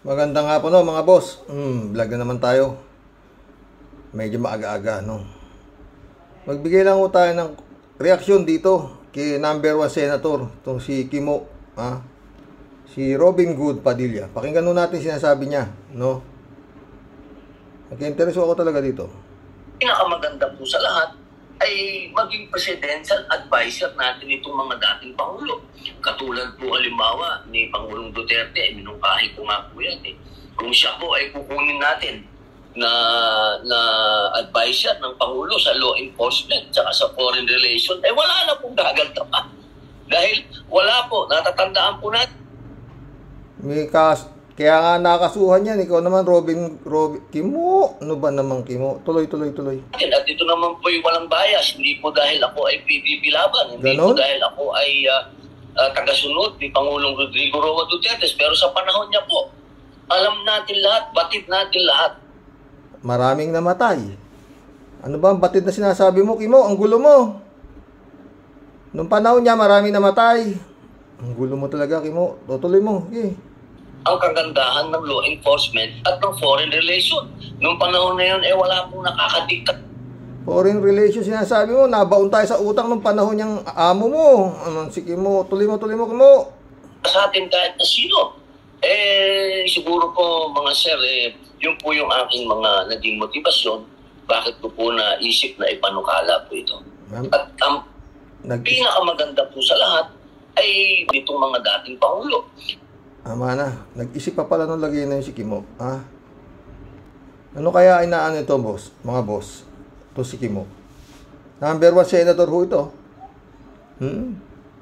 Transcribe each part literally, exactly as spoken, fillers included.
Magandang hapon no mga boss. Hmm, vlog na naman tayo. Medyo maaga-aga no. Magbigay lang ho tayo ng reaksyon dito kay number one senator, tong si Kimo, ha? Si Robin Hood Padilla. Pakinggan nun natin sinasabi niya, no? Nag-intereso ako talaga dito. Pinakamaganda po sa lahat ay maging presidential advisor natin itong mga dating Pangulo. Katulad po halimbawa ni Pangulong Duterte, ay minungkahi ko nga po yan eh. Kung siya po ay kukunin natin na na advisor ng Pangulo sa law enforcement at sa foreign relations, eh wala na pong gaganda pa. Dahil wala po, natatandaan po natin. May kas Kaya nga nakasuhan yan. Ikaw naman, Robin, Robin, Kimo. Ano ba naman, Kimo? Tuloy, tuloy, tuloy. At ito naman po yung walang bias. Hindi po dahil ako ay P B B laban. Hindi Ganon? po dahil ako ay uh, uh, tagasunod ni Pangulong Rodrigo Roa Duterte. Pero sa panahon niya po, alam natin lahat, batid natin lahat. Maraming namatay. Ano ba ang batid na sinasabi mo, Kimo? Ang gulo mo. Nung panahon niya, maraming namatay. Ang gulo mo talaga, Kimo. Tutuloy mo. Okay. Ang kagandahan ng law enforcement at ng foreign relation. Noong panahon na yun, eh wala pong nakakadikta. Foreign relations sinasabi mo, nabaon tayo sa utang nung panahon niyang amo mo. Ano, sige mo, tuloy mo, tuloy mo, Kimo. Sa atin kahit na sino. Eh, siguro po mga sir, eh, yun po yung aking mga naging motivasyon. Bakit ko po naisip na ipanukala po ito. At ang Nag- pinakamaganda po sa lahat ay itong mga dating Pangulo. Ama na, nag-isip pa pala nung lagay na yun si Kimo. Ha? Ano kaya inaan ito, boss? Mga boss. Ito si Kimo. Number one senator ho ito. Hmm?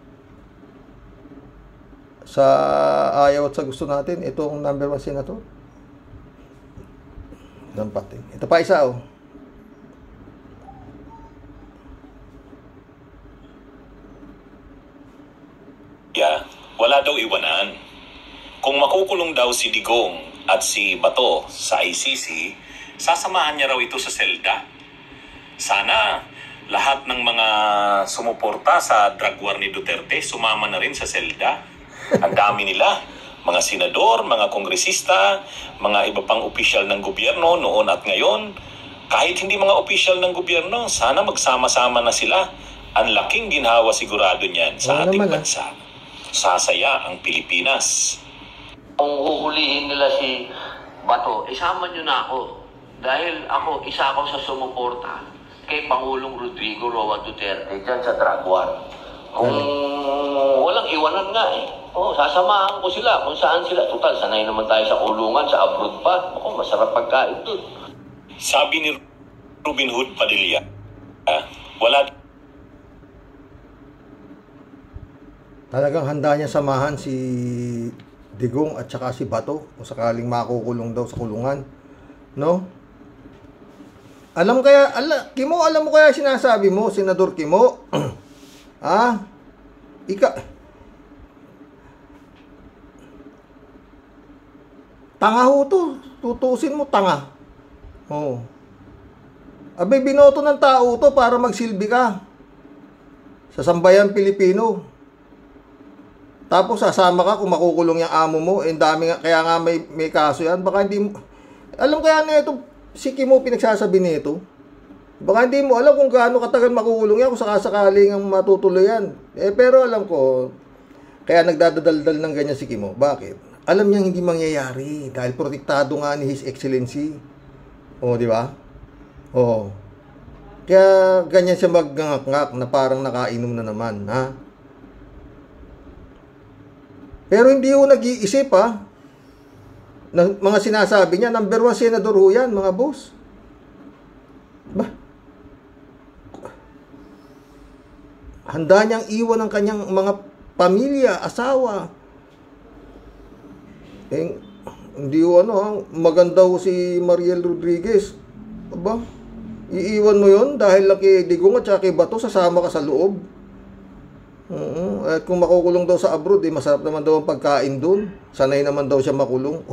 Sa ayaw at sa gusto natin, itong number one senator. Dampating. Ito pa isa, oh. Yeah, wala daw iwanan. Kung makukulong daw si Digong at si Bato sa I C C, sasamahan niya raw ito sa selda. Sana lahat ng mga sumuporta sa drug war ni Duterte sumama na rin sa selda. Ang dami nila, mga senador, mga kongresista, mga iba pang opisyal ng gobyerno noon at ngayon. Kahit hindi mga opisyal ng gobyerno, sana magsama-sama na sila. Ang laking ginhawa sigurado niyan sa ating bansa. Sasaya ang Pilipinas. Kung huhulihin nila si Bato, isama nyo na ako. Dahil ako, isa ako sa sumuporta kay Pangulong Rodrigo Roa Duterte dyan sa drug war. Kung walang iwanan nga eh. Oh, sasamahan ko sila kung saan sila. Total, sanay naman tayo sa kulungan, sa abroad pa. Ako, masarap pagkain doon. Sabi ni Robin Hood Padilla, ah, wala Talagang handa niya samahan si Digong at saka si Bato kung sakaling makukulong daw sa kulungan. No? Alam kaya, ala, Kimo, alam mo kaya sinasabi mo, Senador Kimo? Ah? Ika... Tanga ho to. Tutusin mo, tanga. Oo. Abay, binoto ng tao to para magsilbi ka sa sambayan Pilipino. Tapos sasama ka kung makukulong yung amo mo. Eh, dami nga, kaya nga may, may kaso yan. Baka hindi mo... Alam kaya na ito, si Kimo pinagsasabi nito. Baka hindi mo alam kung gaano katagal makukulong yan kung sakasakaling ang matutuloy yan. Eh, pero alam ko, kaya nagdadadaldal ng ganyan si Kimo. Bakit? Alam niyang hindi mangyayari dahil protektado nga ni His Excellency. O, di ba? O. Kaya ganyan siya maggangak-ngak na parang nakainom na naman, ha? Pero hindi ho nag-iisip, ha? Ng mga sinasabi niya, number one senador ho yan, mga boss. Ba? Handa niyang iwan ang kanyang mga pamilya, asawa. Eh, hindi ho ano, maganda ho si Mariel Rodriguez. Aba, iiwan mo yon dahil laki Digong at saka kay Bato, sasama ka sa loob. Uh, at kung makukulong daw sa abroad, eh, masarap naman daw ang pagkain doon. Sanay naman daw siya makulong.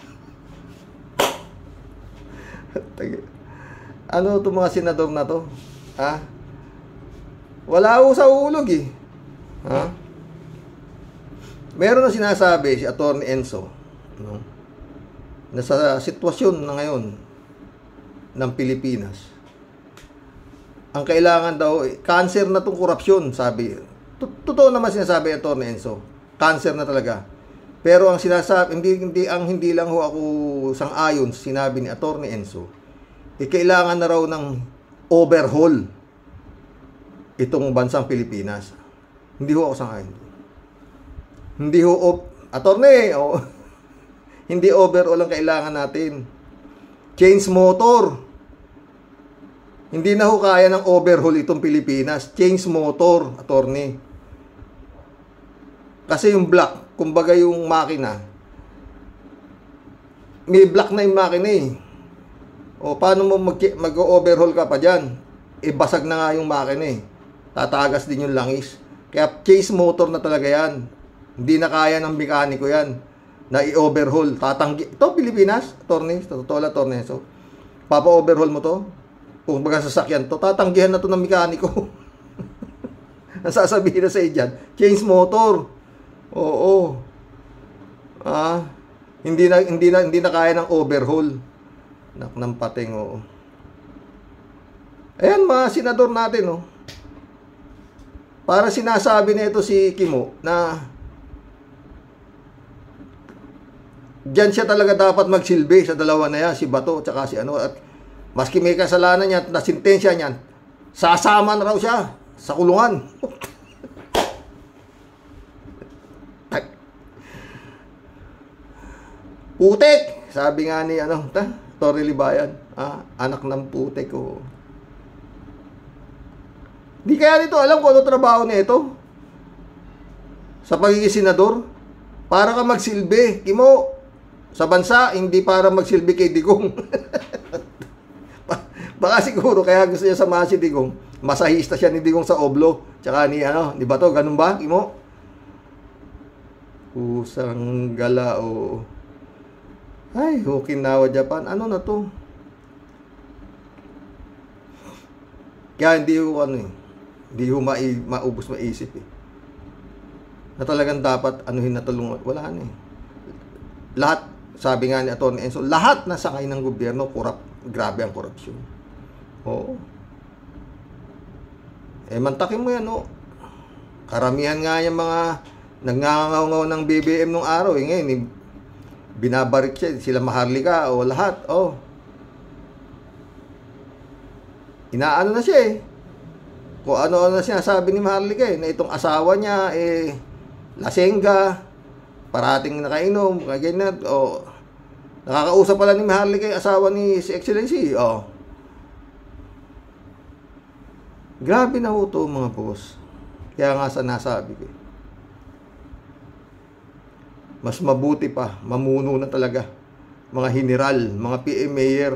Ano itong mga senador na to? Ha? Wala ho sa ulog eh. Ha? Meron na sinasabi si Attorney Enzo, no? na sa sitwasyon na ngayon ng Pilipinas, ang kailangan daw, cancer na tong korupsyon, sabi. Totoo naman sinasabi ni Atty. Enzo. Cancer na talaga. Pero ang sinasabi, hindi, hindi, ang hindi lang ho ako sang-ayon, sinabi ni Atty. Enzo, eh, kailangan na raw ng overhaul itong bansang Pilipinas. Hindi ho ako sang-ayon. Hindi ho, op, Atty. Oh, hindi overhaul ang kailangan natin. Change motor. Hindi na ho kaya ng overhaul itong Pilipinas. Change motor, attorney. Kasi yung block, kumbaga yung makina, may block na yung makina eh. O paano mo mag-overhaul ka pa dyan? E basag na nga yung makina eh. Tatagas din yung langis. Kaya change motor na talaga yan. Hindi na kaya ng mekaniko yan na i-overhaul. Tatanggi. Ito, Pilipinas, attorney. Totoo lang, attorney. So, papa-overhaul mo to. Kung baga sasakyan to, tatanggihan na to ng mekaniko. Nasasabihin na sa iyo dyan, change motor. Oo. Ah, hindi na hindi na hindi na kaya ng overhaul. Nak ng pating, oo. Ayan mga senador natin, oh. Para sinasabi nito si Kimo na diyan siya talaga dapat magsilbi sa dalawa na yan, si Bato at si ano, at maski may kasalanan niya at nasintensya niyan, sasama na raw siya sa kulungan. Putek! Sabi nga ni ano, ta, Tory Libayan, ah, anak ng putek ko. Oh. Di kaya nito alam kung ano trabaho nito sa pagiging senador. Para ka magsilbi, Kimo, sa bansa, hindi para magsilbi kay Digong. Baka siguro kaya gusto niya samahan si Digong. Masahista siya ni Digong sa Oblo. Tsaka ni ano, di ba to? Ganun ba, Kimo? Pusang gala o. Ay, Okinawa, Japan. Ano na to? Kaya hindi ko ano eh. Hindi ko ma maubos maisip eh. Na talagang dapat anuhin na tulungan. Wala na eh. Lahat, sabi nga ni Atty. Enzo, lahat na sakay ng gobyerno, kurap. Grabe ang korupsyon. Oo. Eh, mantakin mo yan, oh. Karamihan nga yung mga nagngangaw-ngaw ng B B M nung araw, eh, ngayon, eh, binabarik siya, sila Maharlika, o lahat, oh. Inaano na siya, eh. Kung ano-ano na sinasabi ni Maharlika, eh, na itong asawa niya, eh, lasengga, parating nakainom, ganyan, o, nakakausap pala ni Maharlika yung asawa ni si Excellency, o. Grabe na ho to, mga boss. Kaya nga sa nasabi ko, mas mabuti pa, mamuno na talaga, mga general, mga P M mayor,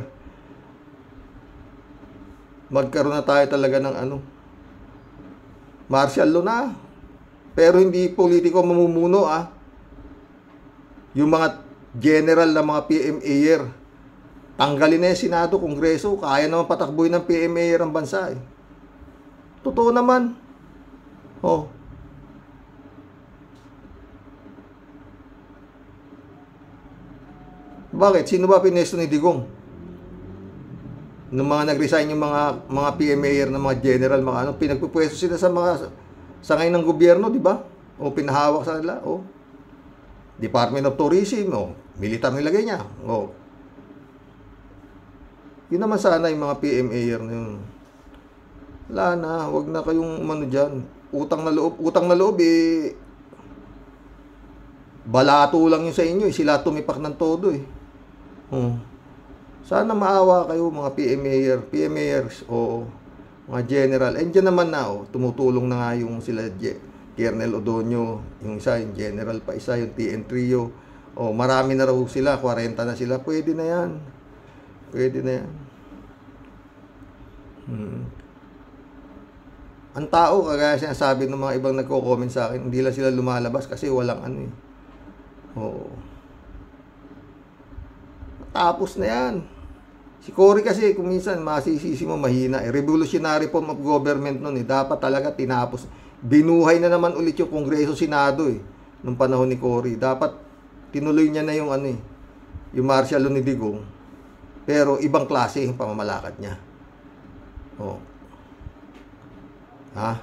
magkaroon na tayo talaga ng ano, martial law na. Pero hindi politiko mamumuno, ah. Yung mga general na mga P M mayor, tanggalin na yung Senado, Kongreso, kaya naman patakbuhin ng P M mayor ang bansa, eh. Totoo naman. Oh. Bakit? Sino ba pinesto ni Digong? Nung mga nag-resign yung mga mga P M mayor na mga general, mga ano, pinagpupwesto sila sa mga sangay ng gobyerno, di ba? O pinahawak sa nila, o Department of Tourism, o militar nilagay niya, o yun naman sana yung mga P M mayor na yun. Wala na, wag na kayong umano dyan. Utang na loob, utang na loob, eh, balato lang yun sa inyo, eh. Sila tumipak ng todo, eh. Hmm. Sana maawa kayo, mga P M mayor, P M mayors, o mga general. And dyan naman na, oh, tumutulong na nga yung sila, Colonel Odonio, yung isa, yung general pa isa, yung T N Trio. O, marami na raw sila, forty na sila. Pwede na yan. Pwede na yan. Hmm. Ang tao, kagaya sinasabi ng mga ibang nagko-comment sa akin, hindi lang sila lumalabas kasi walang ano eh. Oo. Tapos na yan. Si Cory kasi, kung minsan, masisisi mo, mahina. Eh, revolutionary form of government nun eh. Dapat talaga tinapos. Binuhay na naman ulit yung Kongreso, Senado eh. Nung panahon ni Cory. Dapat tinuloy niya na yung ano eh. yung martial law ni Digong, pero ibang klase yung pamamalakad niya. Oh. Ha?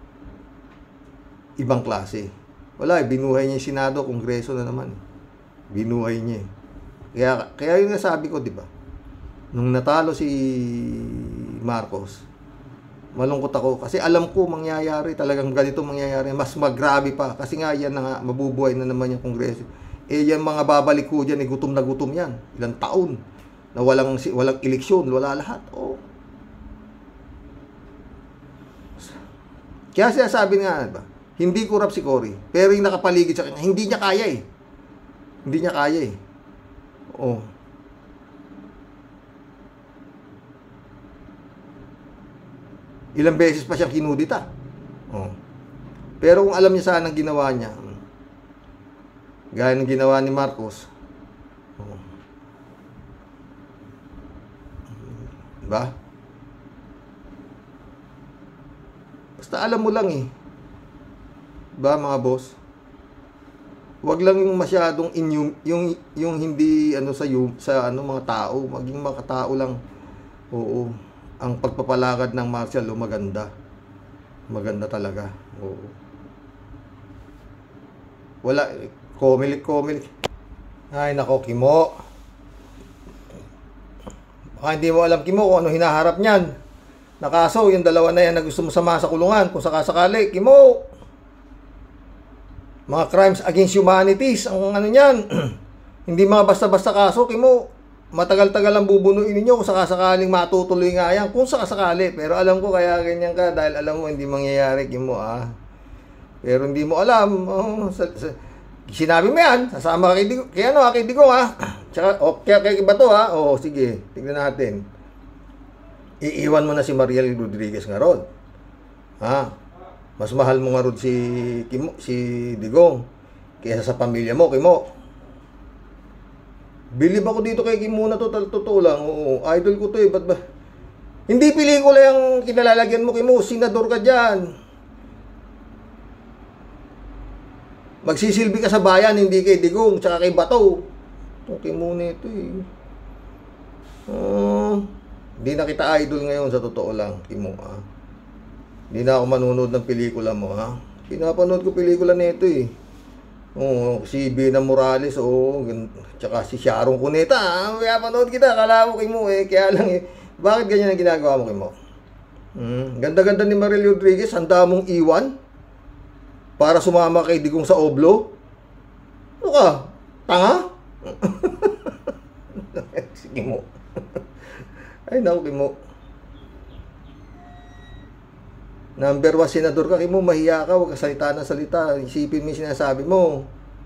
Ibang klase. Wala, binuhay niya yung Senado, Kongreso na naman. Binuhay niya. Kaya, kaya yung nasabi ko, di ba? Nung natalo si Marcos, malungkot ako kasi alam ko mangyayari, talagang ganito mangyayari, mas magrabe pa kasi nga yan na nga, mabubuhay na naman yung Kongreso. Eh yan mga babalik ko dyan, eh, gutom na gutom yan, ilang taon na walang, walang eleksyon, wala lahat. Oh. Kaya siya sabi nga, ba, hindi kurap si Cory, pero yung nakapaligid sa kanya, hindi niya kaya eh. Hindi niya kaya eh. Oh. Ilang beses pa siyang kinudita. Oh. Pero kung alam niya saan ang ginawa niya, gaya ng ginawa ni Marcos, oh. Diba? Basta alam mo lang eh. Diba mga boss? Wag lang yung masyadong inyum, yung yung hindi ano sa yung, sa ano mga tao, maging mga tao lang. Oo. Ang pagpapalakad ng martial law maganda. Maganda talaga. Oo. Wala komilik komilik. Ay nako, Kimo. Baka hindi mo alam, Kimo, kung ano hinaharap niyan. Nakaso yung dalawa na yan na gusto mo sama sa kulungan kung sakasakali, Kimo. Mga crimes against humanities ang ano niyan. Hindi mga basta-basta kaso, Kimo. Matagal-tagal ang bubunuin ninyo kung sakasakaling matutuloy nga yan. Kung sakasakali. Pero alam ko kaya ganyan ka dahil alam mo hindi mangyayari, Kimo, ah. Pero hindi mo alam. Oh, sa, sa, sinabi mo yan. Sasama ka kay Digong. Kaya ano, kay Digong, ha. Tsaka, okay, kay iba to, ha. O, sige. Tignan natin. Iiwan mo na si Mariel Rodriguez nga ron. Ha? Mas mahal mo nga ron si, Kimo, si Digong kaysa sa pamilya mo, Kimo. Bilib ako dito kay Kimo na to, totoo lang. Oo, idol ko to eh. Ba't ba? Hindi pelikula yung kinalalagyan mo, Kimo. Senador ka dyan. Magsisilbi ka sa bayan, hindi kay Digong, tsaka kay Bato. Itong Kimo nito eh. Uh, hindi na kita idol ngayon, sa totoo lang, Kimo. Ah. Hindi na ako manonood ng pelikula mo, ha? Pinapanood ko pelikula nito eh. Oh, si Bina Morales, oh, tsaka si Sharon Cuneta, ah, kaya panood kita, kala mo Kimo eh, kaya lang eh, bakit ganyan ang ginagawa mo, Kimo? Hmm, ganda-ganda ni Mariel Rodriguez, handa mong iwan para sumama kay Digong sa Oblo? Ano ka? Tanga? Si Kimo. Ay, naku, Kimo. Number one senador ka, Kimo, mahiya ka, huwag ka salita ng salita, isipin mo yung sinasabi mo.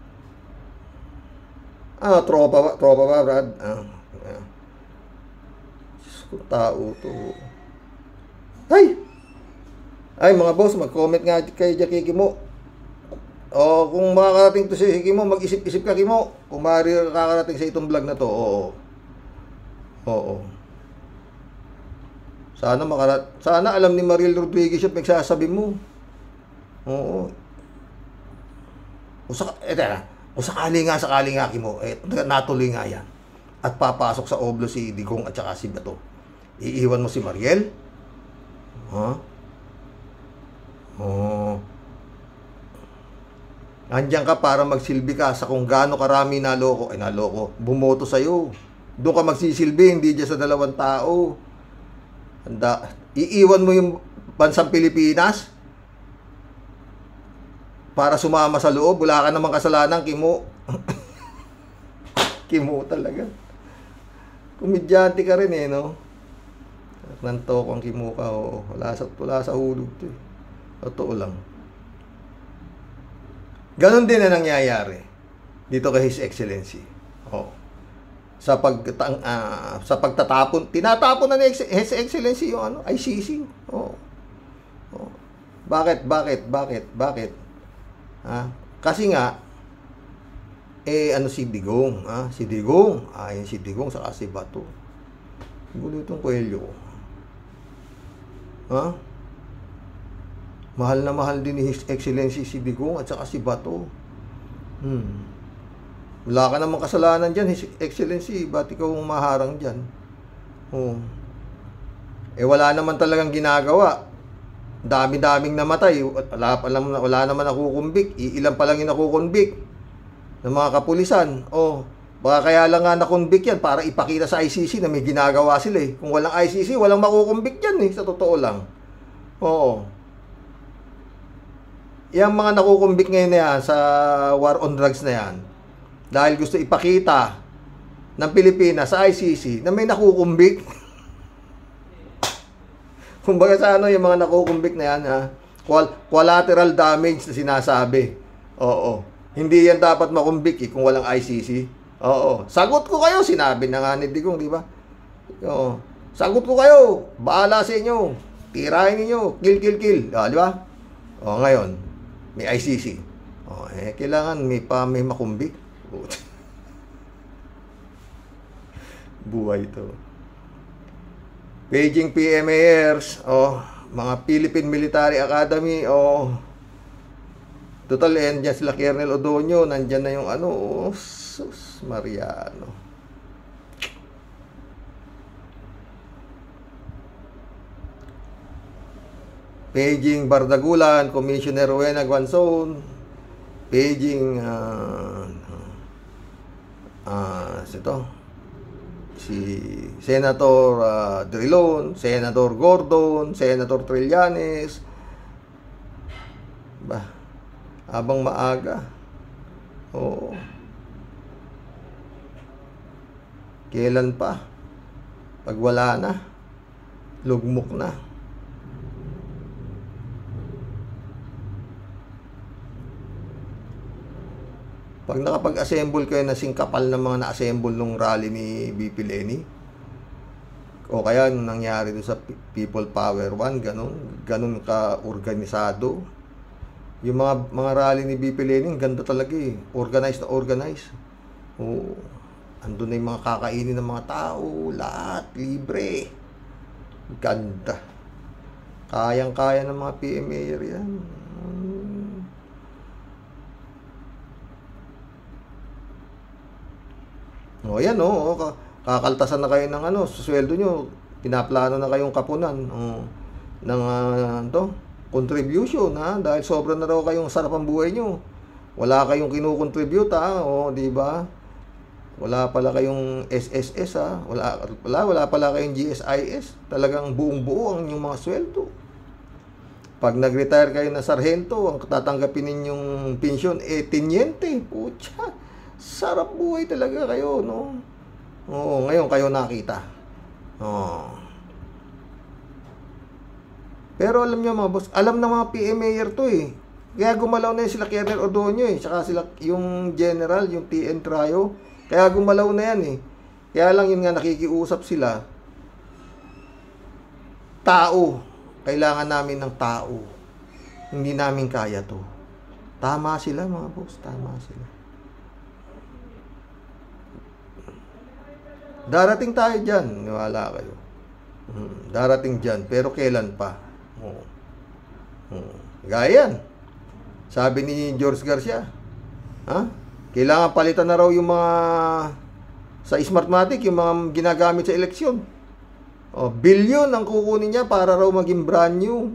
Ah, tropa ba? Tropa ba, Brad? Ah, ah. Diyos ko, tao to. Ay! Ay, mga boss, mag-comment nga kay Jackie Kimo. O, kung makakarating to si Kimo, mag-isip-isip ka, Kimo. Kung maaari kakarating sa itong vlog na to, oo. Oo. Sana makarat sana alam ni Mariel Rodriguez yung pagsasabi mo. Oo. Kung saka, eh, tera, kung sakali nga, sakali nga, Kimo, eh, natuloy nga yan. At papasok sa Oblo si Digong at saka si Bato. Iiwan mo si Mariel? Ha? Oo. Andiyan ka para magsilbi ka sa kung gaano karami naloko. Ay, naloko. Bumoto sa'yo. Doon ka magsisilbi, hindi dyan sa dalawang tao. Handa, iiwan mo yung bansang Pilipinas para sumama sa loob. Wala ka namang kasalanan, Kimo. Kimo talaga. Komedyante ka rin eh, no? Nantok ang Kimo ka, oo. Wala sa, wala sa hulog to eh. Totoo lang. Ganon din na nangyayari dito kay His Excellency. Oo. Sa pagtang uh, sa pagtatapon, tinatapon na ni His Excellency yung ano, I C C. Oh. Oh. Bakit? Bakit? Bakit? Bakit? Ha? Kasi nga eh ano si Digong, ha? Si Digong, ayon si Digong sa si Bato. Gulo itong Coelho. Ha? Mahal na mahal din ni His Excellency si Digong at saka si Bato. Hmm. Wala ka namang kasalanan dyan, His Excellency. Ba't ikaw maharang dyan? Oh. Eh, wala naman talagang ginagawa. Dami-daming namatay. Wala, wala, wala naman nakukumbik. Iilan pa lang yung nakukumbik ng mga kapulisan. Oh, baka kaya lang nga nakumbik yan para ipakita sa I C C na may ginagawa sila eh. Kung walang I C C, walang makukumbik yan eh, sa totoo lang. Oo. Yung mga nakukumbik ngayon na yan sa war on drugs na yan, dahil gusto ipakita ng Pilipinas sa I C C na may nakukumbik. Kumbaga sa ano yung mga nakukumbik na yan, ha? Collateral damage na sinasabi. Oo. Hindi yan dapat makumbik eh, kung walang I C C. Oo. Sagot ko kayo, sinabi na nga ni Digong, di ba? Oo. Sagot ko kayo, bahala sa inyo. Tirahin niyo, kill, kill, kill. O, di ba? O, ngayon, may I C C. O, eh, kailangan may pa may makumbik. Buhay ito. Beijing P M A Rs, oh, mga Philippine Military Academy, oh. Total, yan dyan sila Colonel Odonio, nandyan na yung ano, oh, sus, Mariano. Beijing Bardagulan, Commissioner Rowena Guanzon, Beijing, ah, uh, uh, ito, si Senator uh, Drilon, Senator Gordon, Senator Trillanes. Ba, habang maaga. Oo. Kailan pa? Pag wala na, lugmok na. Pag nakapag-assemble kayo na singkapal ng mga na-assemble nung rally ni B P Leni, o kaya nung nangyari doon sa People Power One, ganun, ganun ka-organisado. Yung mga mga rally ni B P Leni, ganda talaga eh. Organized na organized. Oo. Andun na yung mga kakainin ng mga tao, lahat, libre. Ganda. Kayang-kaya ng mga P M A yan. O yan o, kakaltasan na kayo ng ano, sweldo nyo, pinaplano na kayong kapunan o, ng uh, to, contribution ha, dahil sobra na raw kayong sarap ang buhay nyo. Wala kayong kinukontribute ha, o di ba? Wala pala kayong S S S ha, wala, wala, wala pala kayong G S I S, talagang buong buo ang inyong mga sweldo. Pag nag-retire kayo na sarhento, ang tatanggapin ninyong pensyon, eh, tinyente, putya. Sarap buhay talaga kayo, no? Oo, ngayon kayo nakita. Oo. Pero alam niyo mga boss, alam ng mga P M A R to eh. Kaya gumalaw na sila Colonel Odonio eh. Tsaka sila yung general, yung T N Trio. Kaya gumalaw na yan eh. Kaya lang yun nga nakikiusap sila. Tao. Kailangan namin ng tao. Hindi namin kaya to. Tama sila mga boss, tama sila. Darating tayo dyan, niwala kayo. Hmm, darating dyan, pero kailan pa? Oh. Hmm. Gaya yan. Sabi ni George Garcia, ha? Kailangan palitan na raw yung mga sa Smartmatic, yung mga ginagamit sa eleksyon. Oh, billion ang kukunin niya para raw maging brand new.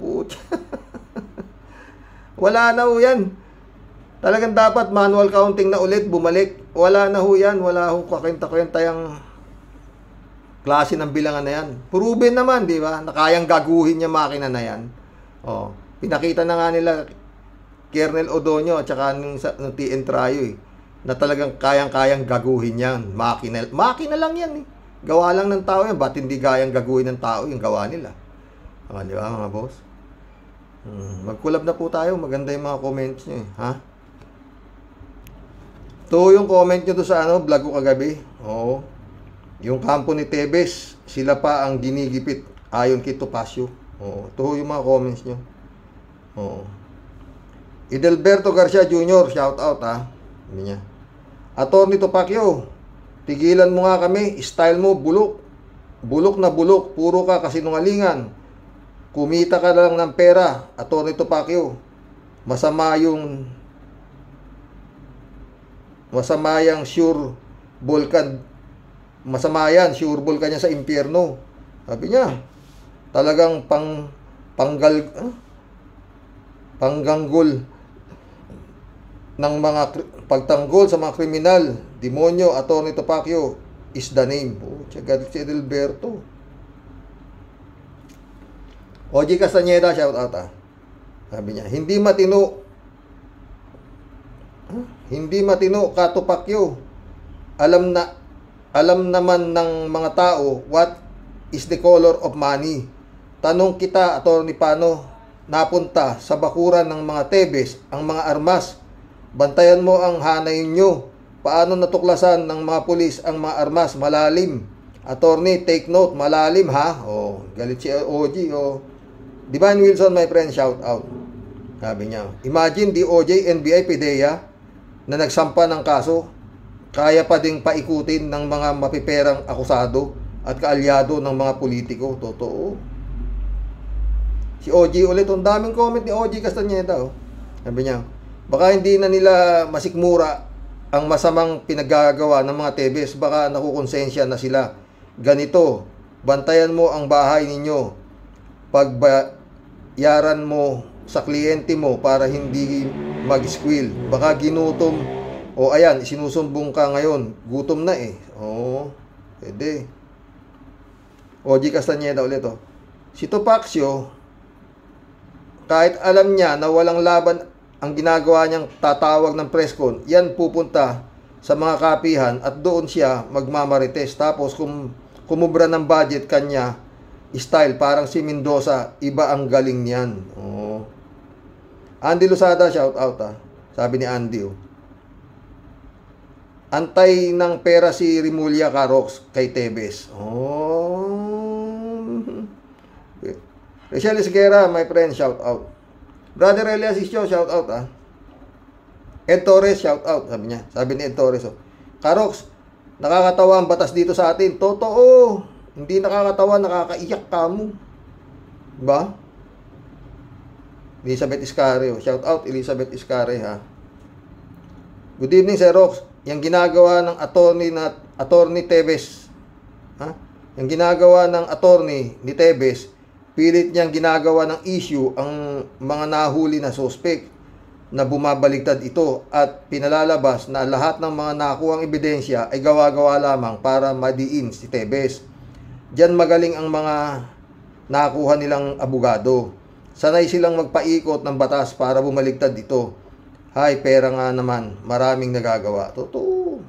Wala na ho yan. Talagang dapat manual counting na ulit, bumalik. Wala na ho yan. Wala ho kakwenta-kwenta yung klase ng bilangan na yan. Proven naman, di ba? Na kayang gaguhin niya makina na yan. Oh, pinakita na nga nila Colonel Odonio at saka ng, ng T N Trio eh, na talagang kayang-kayang gaguhin yan. Makina, makina lang yan eh. Gawa lang ng tao yan. Ba't hindi kayang gaguhin ng tao yung gawa nila? Oh, di ba mga boss? Hmm, mag-collab na po tayo. Maganda yung mga comments nyo eh. Ha? Ito yung comment nyo to sa ano, vlog ko kagabi. Oo. Yung kampo ni Tebes, sila pa ang ginigipit ayon kay Topacio. Oo. Ito yung mga comments nyo. Oo. Idelberto Garcia Junior, shout out ha. Sabi niya. Attorney Topacio, tigilan mo nga kami, style mo bulok. Bulok na bulok, puro ka kasinungalingan. Kumita ka lang ng pera, Attorney Topacio. Masama yung masama yang sure volcan. Masama yan, sure volcan niya sa impyerno. Sabi niya, talagang pang panggal ah, pangganggol ng mga pagtanggol sa mga kriminal, demonyo, Atty. Topacio is the name. Oh, tiyaga si Edilberto. O G Castañeda, shout out ah. Sabi niya, hindi matino huh? hindi matino ka Topacio. Alam na alam naman ng mga tao what is the color of money. Tanong kita, Atty. Paano napunta sa bakuran ng mga Tebes ang mga armas? Bantayan mo ang hanay nyo. Paano natuklasan ng mga pulis ang mga armas? Malalim. Attorney, take note, malalim ha. Oh, galit si O G. Oh. Divine Wilson, my friend, shout out. Sabi niya, imagine D O J, N B I, PIDEA na nagsampa ng kaso, kaya pa ding paikutin ng mga mapiperang akusado at kaalyado ng mga politiko. Totoo. Si O G ulit, ang daming comment ni O G Castañeda. Oh. Sabi niya, baka hindi na nila masikmura ang masamang pinagagawa ng mga Tebes. Baka nakukonsensya na sila. Ganito, bantayan mo ang bahay ninyo. Pagbayaran mo sa kliyente mo para hindi mag-squill. Baka ginutom. O ayan, sinusumbong ka ngayon. Gutom na eh. Oo, pwede. O G Castañeda ulit oh. Si Topacio, kahit alam niya na walang laban ang ginagawa niyang tatawag ng press con, yan pupunta sa mga kapihan at doon siya magmamarites. Tapos kung kumubra ng budget kanya, style parang si Mendoza, iba ang galing niyan. Oo. Andy Losada, shout out ah. Sabi ni Andy oh. Antay ng pera si Rimulya Carox kay Tebes. Oh. Rachel Esguera, my friend, shout out. Brother Elias Isyo, shout out ah. Ed Torres, shout out. Sabi niya, sabi ni Ed Torres oh. Carox, nakakatawa ang batas dito sa atin. Totoo. Hindi nakakatawa, nakakaiyak ka mo. Diba? Elizabeth Iscare, oh. Shout out Elizabeth Iscare ha. Good evening, Sir Rox. Yung ginagawa ng attorney na attorney Tebes, ha? Yung ginagawa ng attorney ni Tebes, pilit niyang ginagawa ng issue ang mga nahuli na suspect na bumabaligtad ito at pinalalabas na lahat ng mga nakuhang ebidensya ay gawa-gawa lamang para madiin si Tebes. Diyan magaling ang mga nakuha nilang abogado. Sanay silang magpaikot ng batas para bumaligtad ito. Hay, pera nga naman. Maraming nagagawa. Totoo.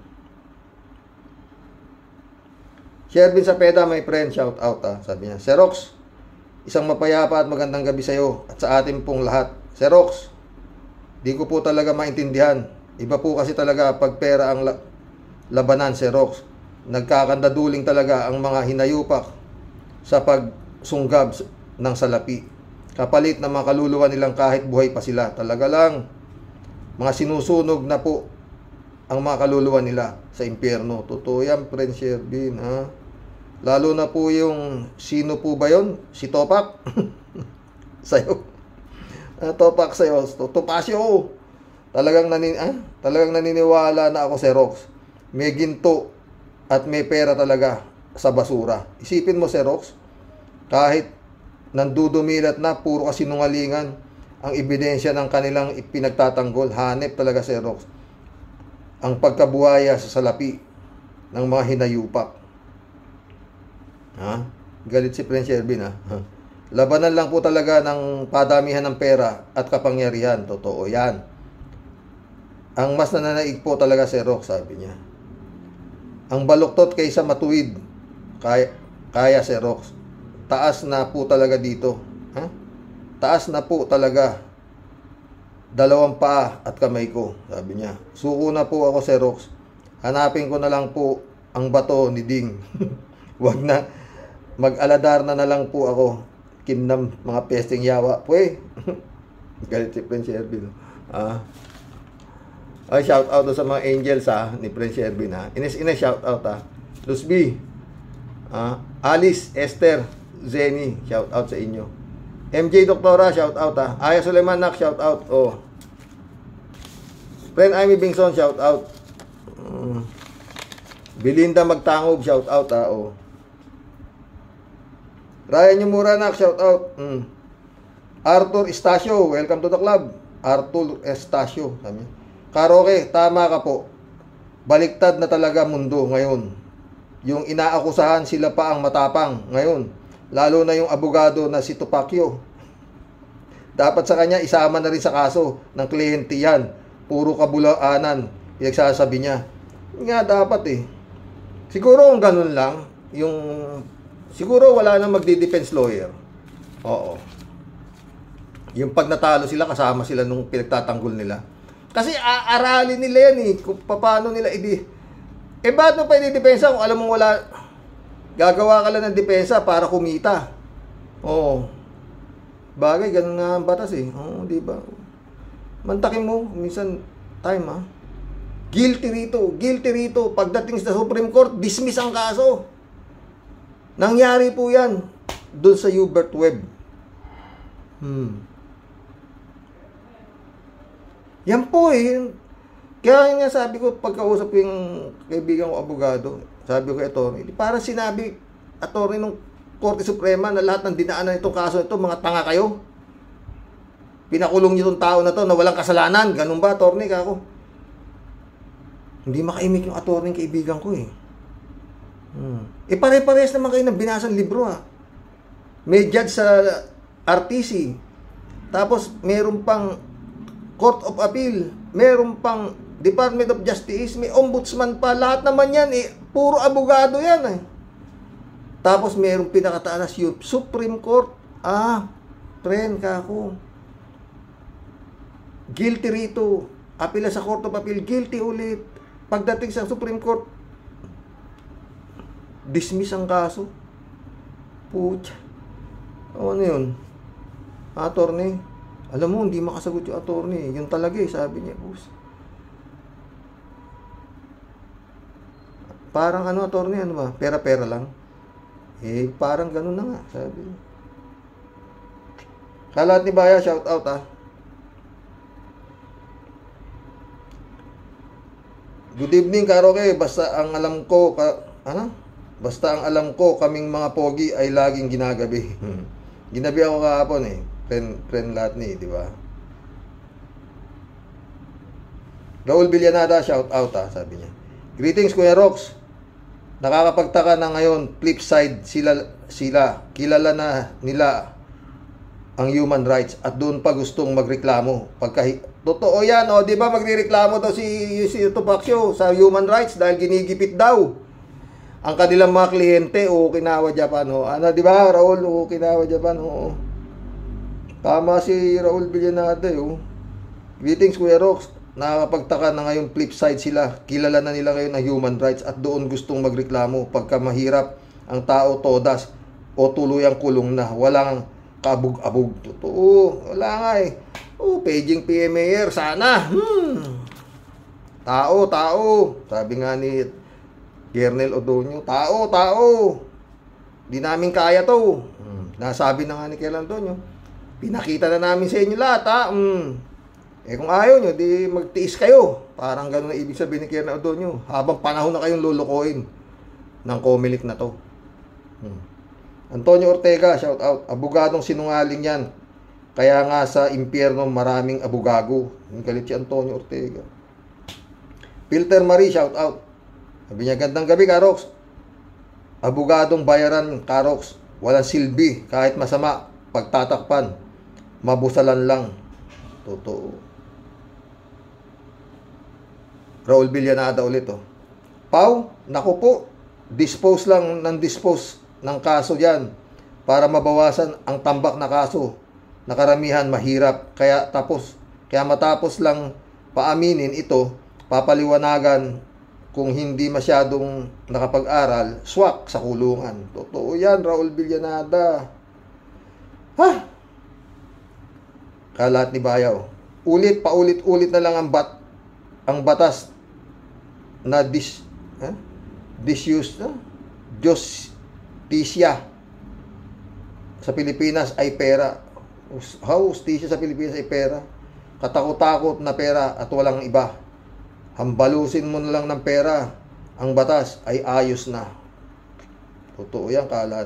Shervin Sapeda, my friend, shout out ah. Sabi niya, Serox, isang mapayapa at magandang gabi sa iyo at sa atin pong lahat. Serox, di ko po talaga maintindihan. Iba po kasi talaga pag pera ang la- labanan, Serox. Nagkakandaduling talaga ang mga hinayupak sa pagsunggab ng salapi. Kapalit na mga kaluluwa nilang kahit buhay pa sila. Talaga lang, mga sinusunog na po ang mga kaluluwa nila sa impyerno. Totoo yan, Prince Shervin, ha? Lalo na po yung, sino po ba yon? Si Topak? Sa'yo. Uh, Topak sa'yo. Topacio. Talagang, nanin ah? Talagang naniniwala na ako, Serox. May ginto at may pera talaga sa basura. Isipin mo, Serox, kahit nandudumilat na, puro kasinungalingan ang ebidensya ng kanilang ipinagtatanggol, hanep talaga, Serox, ang pagkabuhaya sa salapi ng mga hinayupak. Ha? Galit si Prince Shervin, ha? Labanan lang po talaga ng padamihan ng pera at kapangyarihan. Totoo yan. Ang mas nananaig po talaga, Serox, sabi niya. Ang baluktot kaysa matuwid, kaya, kaya Serox. Taas na po talaga dito. Ha? Taas na po talaga. Dalawang paa at kamay ko, sabi niya. Suko na po ako, Serox. Hanapin ko na lang po ang bato ni Ding. Wag na. Mag-aladar na na lang po ako. Kinam mga pesting yawa. Pwe. Galit si Prince Shervin. Ah. Ay, shout out sa mga angels ha, ni Prince Shervin ha. Ines-ines shout out ha. Luzby. Ah. Alice, Esther, Zenny, shout out sa inyo. M J Doktora, shout out ha. Aya Suleiman Nak, shout out. Oh. Friend Amy Bingson, shout out. Belinda Magtangob, shout out ah. Oh. Ryan Yumuranak, shout out. Mm. Arthur Estacio, welcome to the club. Arthur Estacio. Karoke, tama ka po. Baliktad na talaga mundo ngayon. Yung inaakusahan sila pa ang matapang ngayon. Lalo na yung abogado na si Tupacyo. Dapat sa kanya isama na rin sa kaso ng kliyente yan. Puro kabulaanan. Pinagsasabi niya. Nga dapat eh. Siguro kung ganun lang, yung siguro wala nang magdi-defense lawyer. Oo. Yung pag natalo sila, kasama sila nung pinagtatanggol nila. Kasi aaralin nila yan eh, kung paano nila idi. Eh ba't mo pa i-depensa kung alam mong wala, gagawa ka lang ng depensa para kumita. Oo. Bagay, ganun nga ang batas eh. Oo, di ba? Mantakin mo, minsan, time ha. Guilty rito, guilty rito. Pagdating sa Supreme Court, dismiss ang kaso. Nangyari po yan doon sa Hubert Webb. Hmm. Yan po eh. Kaya nga sabi ko, pagkausap ko yung kaibigan ko abogado, sabi ko ito, parang sinabi, attorney ng Korte Suprema na lahat ng dinaanan itong kaso ito, mga tanga kayo. Pinakulong niyo itong tao na to na walang kasalanan. Ganun ba, attorney ka ako? Hindi makaimik yung attorney ng kaibigan ko eh. Hmm. Eh pare-parehas naman kayo ng binasang libro ah. May judge sa R T C. Tapos meron pang Court of Appeal, meron pang Department of Justice, may ombudsman pa, lahat naman yan eh, puro abogado yan eh. Tapos meron pinakataas yung Supreme Court. Ah, friend ka ako. Guilty rito. Apila sa Court of Appeal, guilty ulit. Pagdating sa Supreme Court, dismiss ang kaso. Pucha. O ano yun? Attorney, alam mo, hindi makasagot yung attorney. Yun talaga eh, sabi niya. Bus. Parang ano, attorney, ano ba? Pera-pera lang. Eh, parang ganun na nga, sabi niya. Kalat ni Baya, shout out ah. Good evening, Karoke. Basta ang alam ko, ka, ano? Basta ang alam ko, kaming mga pogi ay laging ginagabi. Ginabi ako kahapon eh. Friend, friend lahat ni, di ba? Raul Villanada, shout out ah, sabi niya. Greetings, Kuya Rox. Nakakapagtaka na ngayon, flip side sila, sila. Kilala na nila ang human rights at doon pa gustong magreklamo. Pagka, totoo yan, oh, di ba magrereklamo daw si, si Tupacyo sa human rights dahil ginigipit daw ang kanilang mga kliyente o Okinawa, Japan. Oh. Ano, di ba, Raul? O Okinawa, Japan. Oh. Tama si Raul Villanada. Oh. Greetings, Kuya Rox. Nakakapagtaka na ngayon flip side sila. Kilala na nila ngayon ang human rights at doon gustong magreklamo pagka mahirap ang tao todas o tuluyang kulong na. Walang kabug-abug. Totoo. Wala nga eh. Oh, paging P M A R. Sana. Hmm. Tao, tao. Sabi nga ni Gernel Odonio, tao, tao. Di namin kaya to. Hmm. Nasabi na nga ni Kailan Odonio. Pinakita na namin sa inyo lahat ha. Hmm. Eh kung ayaw nyo, di magtiis kayo. Parang gano'n na ibig sabihin ni Kailan Odonio. Habang panahon na kayong lulukoyin ng Comelec na to. Hmm. Antonio Ortega, shout out. Abogadong sinungaling yan. Kaya nga sa impyerno maraming abogago. Yung galit si Antonio Ortega. Filter Marie, shout out. Sabi niya, gandang gabi, Karox. Abogadong bayaran, Karox. Walang silbi, kahit masama. Pagtatakpan, mabusalan lang. Totoo. Raul Villanada ulit, oh. Pau, naku po, dispose lang ng dispose ng kaso yan para mabawasan ang tambak na kaso. Nakaramihan mahirap, kaya tapos, kaya matapos lang paaminin ito, papaliwanagan kung hindi masyadong nakapag-aral, swak sa kulungan. Totoo yan, Raul Villanada. Ha? Kalat ni Bayaw. Ulit, paulit-ulit na lang ang bat ang batas na dis eh? disuse na justicia sa Pilipinas ay pera. How justicia sa Pilipinas ay pera? Katakot-takot na pera at walang iba. Hambalusin mo na lang ng pera ang batas ay ayos na. Totoo yan, kalat.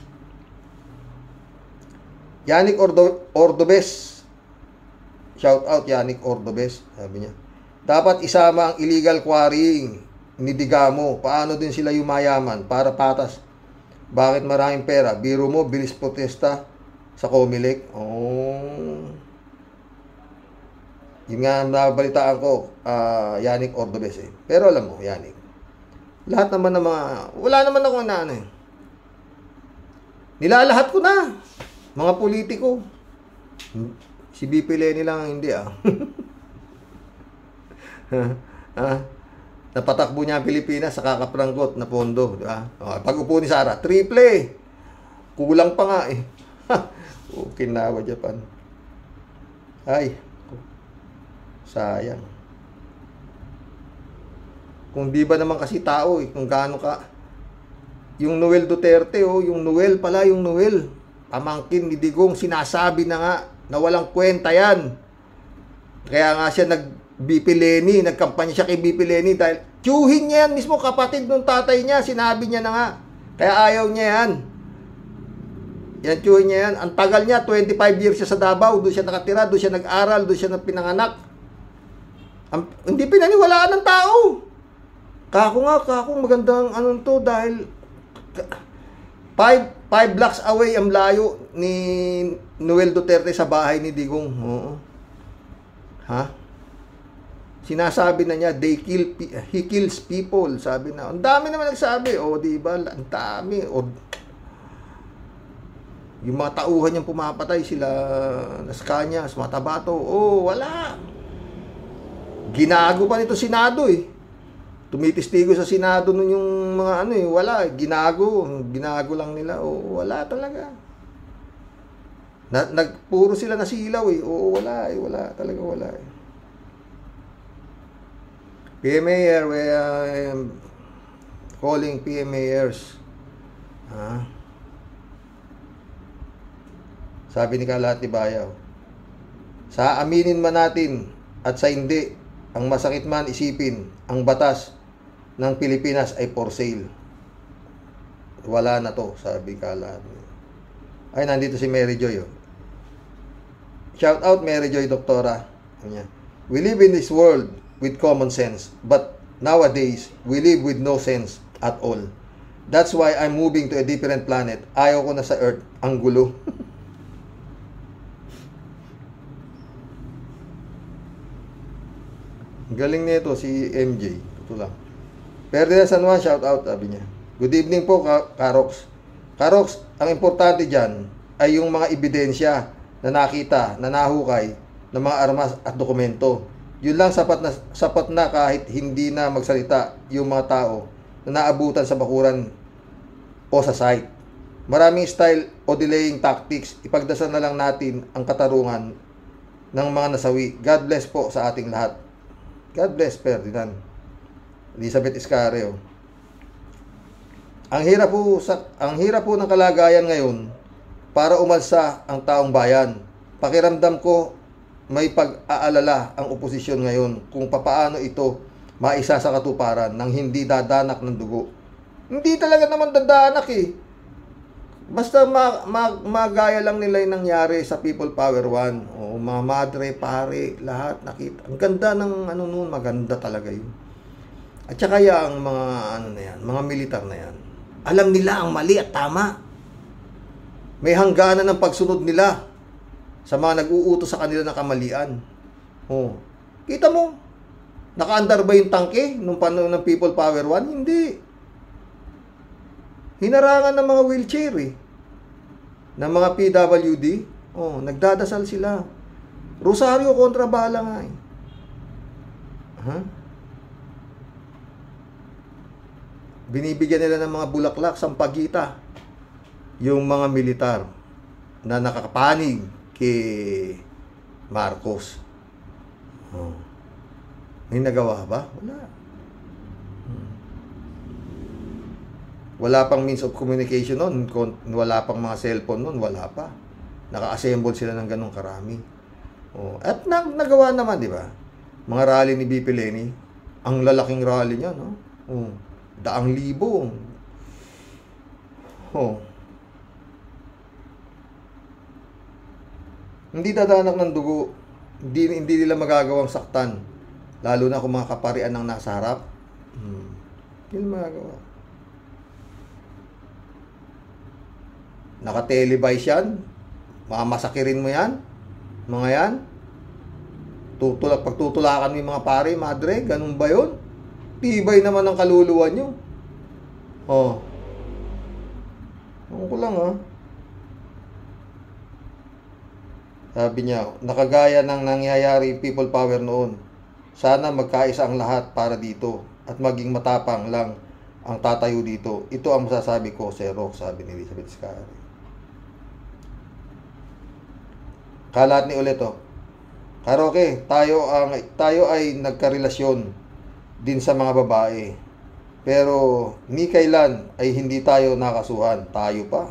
Yannick Ordo Ordobes. Shout out Yannick Ordobes, sabi niya. Dapat isama ang illegal quarrying ni Digamo. Paano din sila yumayaman para patas? Bakit maraming pera? Biro mo, bilis protesta sa Comelec. Oh. Yun nga nabalitaan ko, uh, Yannick Ordobes eh. Pero alam mo, Yannick, lahat naman ng mga, wala naman ako na ano eh. Nilalahat ko na. Mga politiko. Si B P Lenny lang hindi ah. ah. Napatakbo niya ang Pilipinas sa kakapranggot na pondo, di ba? Oh, pag upo ni Sara, triple. Kulang pa nga eh. Okay na wa Japan. Ay. Sayang. Kung di ba naman kasi tao eh, kung gaano ka. Yung Noel Duterte, oh, yung Noel pala, yung Noel. Pamangkin ni Digong, sinasabi na nga na walang kwenta yan. Kaya nga siya nag-B P Lenny, nagkampanya siya kay B P Lenny dahil tiyuhin niya yan, mismo kapatid ng tatay niya, sinabi niya na nga. Kaya ayaw niya yan. Yan, tiyuhin niya yan. Ang tagal niya, twenty-five years siya sa Davao, doon siya nakatira, doon siya nag-aral, doon siya pinanganak. Ang, hindi pinaniwalaan ng tao. Kako nga, kako, magandang anong to dahil five, five blocks away ang layo ni Noel Duterte sa bahay ni Digong. Oo. Ha? Sinasabi na niya, they kill, he kills people. Sabi na, ang dami naman nagsabi. O, di ba? Ang dami. O, yung mga tauhan niyang pumapatay, sila Nascanyas, Matabato. O, wala. Ginago pa nito Senado eh. Tumitistigo sa Senado nun yung mga ano eh. Wala. Ginago. Ginago lang nila. O, wala talaga. Na, nagpuro sila na silaw eh. O, wala eh. Wala. Talaga wala eh. P M A R, we are calling P M A Rs. Ah. Sabi ni Kalahati Bayaw, sa aminin man natin at sa hindi, ang masakit man isipin, ang batas ng Pilipinas ay for sale. Wala na to, sabi Kalahati. Ay, nandito si Mary Joy. Oh. Shout out Mary Joy, doktora. We live in this world with common sense, but nowadays we live with no sense at all. That's why I'm moving to a different planet. Ayaw ko na sa Earth, ang gulo. Galing nito si M J. Ito lang. Ferdinand San Juan, shout out, sabi niya. Good evening po, Karox. Karox, ang importante dyan ay yung mga ebidensya na nakita, na nahukay ng mga armas at dokumento. Yun lang sapat na, sapat na kahit hindi na magsalita yung mga tao na naabutan sa bakuran o sa site. Maraming style o delaying tactics. Ipagdasal na lang natin ang katarungan ng mga nasawi. God bless po sa ating lahat. God bless, Ferdinand. Elizabeth Iscareo. Ang hirap po sa ang hirap po ng kalagayan ngayon para umalsa ang taong bayan. Pakiramdam ko may pag-aalala ang oposisyon ngayon kung papaano ito maisa sa katuparan nang hindi dadanak ng dugo. Hindi talaga naman dadanak eh. Basta ma ma magaya lang nila yung nangyari sa People Power One. O mga madre, pare, lahat nakita. Ang ganda ng ano noon, maganda talaga yun. At saka yung mga ano na yan, mga militar na yan. Alam nila ang mali at tama. May hangganan ng pagsunod nila sa mga nag-uutos sa kanila na kamalian. Oh. Kita mo, nakaandar ba yung tangke nung panahon ng People Power One? Hindi. Hinarangan ng mga wheelchair eh. Ng mga P W D. Oh, nagdadasal sila. Rosario kontra bala nga eh. Huh? Binibigyan nila ng mga bulaklak, sampagita. Yung mga militar na nakakapanig kay Marcos. Oh. May nagawa ba? Wala. Hmm. Wala pang means of communication noon. Wala pang mga cellphone noon. Wala pa. Naka-assemble sila ng ganong karami. Oh. At nag nagawa naman, di ba? Mga rally ni B P Lenny. Ang lalaking rally niya, no? Oh. daang libo. Oh. Hindi dadanak ng dugo. Hindi, hindi nila magagawang saktan. Lalo na kung mga kaparian ang nasa harap. Hmm. Hindi nila magagawa. Naka-televise yan. Mamasakirin mo yan. Mga yan. Tutulak, pagtutulakan mo yung mga pare, madre, ganun ba yun? Tibay naman ang kaluluwa nyo. Oh. Ano ko lang, ha? Sabi niya, nakagaya ng nangyayari people power noon. Sana magkaisa ang lahat para dito at maging matapang lang ang tatayo dito. Ito ang masasabi ko, Sir Rox, sabi ni Elizabeth Iscari. Kalat ni ulit, oh. Karoke, tayo ang tayo ay nagkarelasyon din sa mga babae. Pero ni kailan ay hindi tayo nakasuhan. Tayo pa.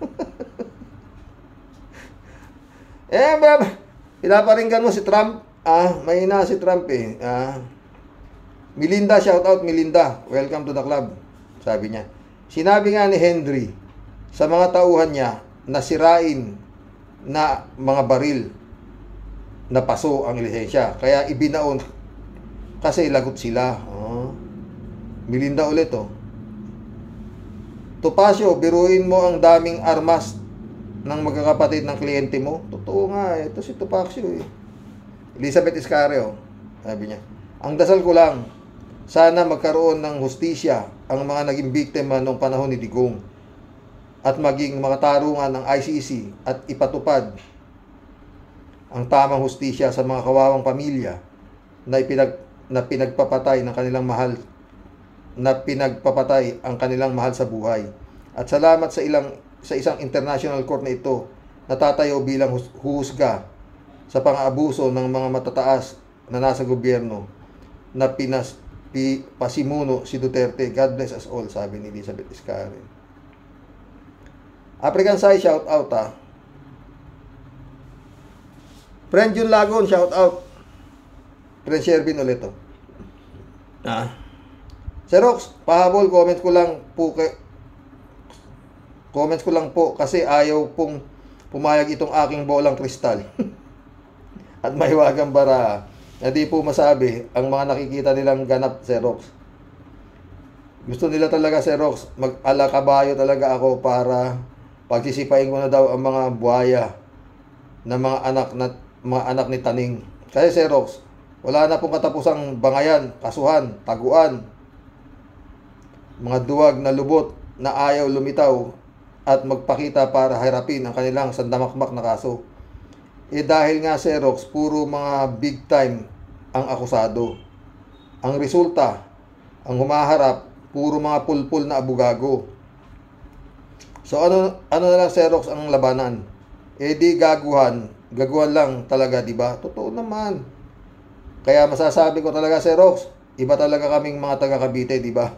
eh, bab, pinaparinggan mo si Trump. Ah, may ina si Trump eh. Ah, Melinda, shout out Melinda. Welcome to the club. Sabi niya. Sinabi nga ni Henry sa mga tauhan niya na sirain na mga baril na paso ang lisensya. Kaya ibinaon kasi lagot sila. Oh. Melinda ulit, oh. Topacio, biruin mo ang daming armas ng magkakapatid ng kliyente mo. Totoo nga, eh. Ito si Topacio, eh. Elizabeth Iscari, oh. Sabi niya, ang dasal ko lang, sana magkaroon ng hustisya ang mga naging biktima noong panahon ni Digong at maging makatarungan ng I C C at ipatupad ang tamang hustisya sa mga kawawang pamilya na ipinag na pinagpapatay ng kanilang mahal na pinagpapatay ang kanilang mahal sa buhay. At salamat sa ilang sa isang international court na ito natatayo bilang huhusga sa pang-aabuso ng mga matataas na nasa gobyerno na pinas pi, pasimuno si Duterte. God bless us all, sabi ni Elizabeth Iscari. African Sai, shout out, ah. Friend Jun Lagon, shout out. Friend Shervin ulit, oh. Ah. Sir Rox, pahabol, comment ko lang po kay comments ko lang po kasi ayaw pong pumayag itong aking bolang kristal. At mahiwagang bara na di po masabi ang mga nakikita nilang ganap, Sir Rox. Gusto nila talaga, Sir Rox, mag-ala kabayo talaga ako para pagsisipain ko na daw ang mga buhaya na mga anak na mga anak ni Taning. Kasi, Sir Rox, wala na pong katapusang bangayan, kasuhan, taguan, mga duwag na lubot na ayaw lumitaw at magpakita para harapin ang kanilang sandamakmak na kaso. Eh dahil nga, Sir Rox, puro mga big time ang akusado. Ang resulta, ang humaharap, puro mga pulpul na abugago. So ano ano na lang, Sir Rox, ang labanan? Eh di gaguhan, gaguhan lang talaga, di ba? Totoo naman. Kaya masasabi ko talaga, Sir Rox, iba talaga kaming mga taga Cavite, di ba?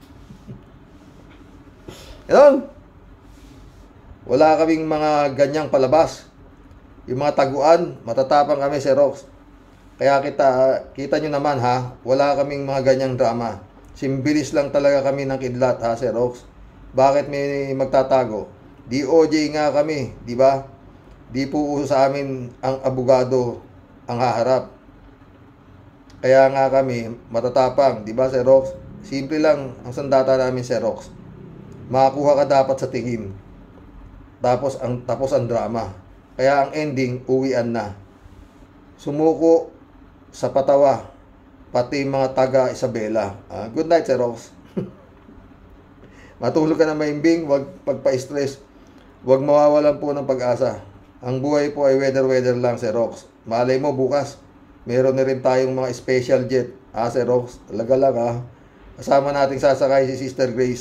Yan. Wala kaming mga ganyang palabas. Yung mga taguan, matatapang kami, Sir Rox. Kaya kita, kita nyo naman, ha, wala kaming mga ganyang drama. Simbilis lang talaga kami ng kidlat, ha, Sir Rox. Bakit may magtatago? D O J nga kami, di ba? Di po uso sa amin ang abogado ang haharap. Kaya nga kami matatapang, di ba, Sir Rox? Simple lang ang sandata namin, Sir Rox. Makakuha ka dapat sa tingin. Tapos ang tapos ang drama. Kaya ang ending, uwian na. Sumuko sa patawa, pati mga taga Isabela. Ah, good night, Sir Rox. Matulog ka na maimbing, wag pagpa-stress. Huwag mawawalan po ng pag-asa. Ang buhay po ay weather-weather lang, Sir Rox. Malay mo, bukas, meron na rin tayong mga special jet. Ah, Sir Rox, talaga lang, ah. Kasama nating sasakay si Sister Grace.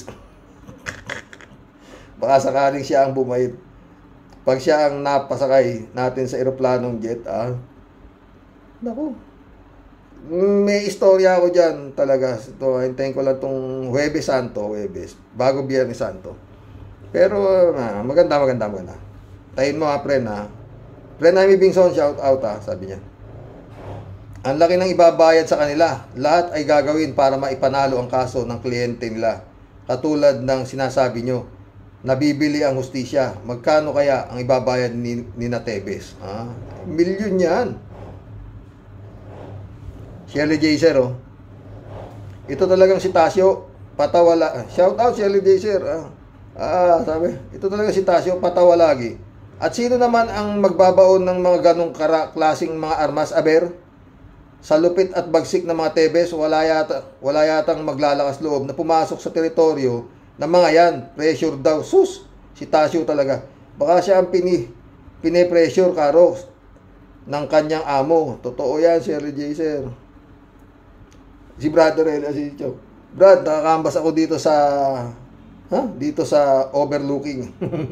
Baka sakaling siya ang bumait. Pag siya ang napasakay natin sa eroplanong jet, ah, naku, may istorya ako dyan talaga. Ito, hintayin ko lang itong Huwebes Santo, Huwebes, bago Biyernes Santo. Pero, uh, maganda, maganda, maganda. Tayin mo, ha, friend, ha. Friend Jaime Bingson, shout out, ha, sabi niya. Ang laki ng ibabayad sa kanila. Lahat ay gagawin para maipanalo ang kaso ng kliyente nila. Katulad ng sinasabi nyo, nabibili ang hustisya. Magkano kaya ang ibabayad ni, ni Natebes? Ah, milyon yan. Shirley Jaser, oh. Ito talagang si Tasio, patawala. Shout out Shirley Jaser. Ah, ah sabi, ito talaga si Tasio, patawa lagi. At sino naman ang magbabaon ng mga ganong kara klaseng mga armas, aber? Sa lupit at bagsik ng mga Tebes, wala, yata, wala yatang maglalakas loob na pumasok sa teritoryo ng mga yan. Pressure daw. Sus! Si Tasio talaga. Baka siya ang pini, pinipressure, Karo, ng kanyang amo. Totoo yan, Shirley Jaser. Si Brother Elia, si Chow. Brad, nakakambas ako dito sa... Ha? Dito sa overlooking.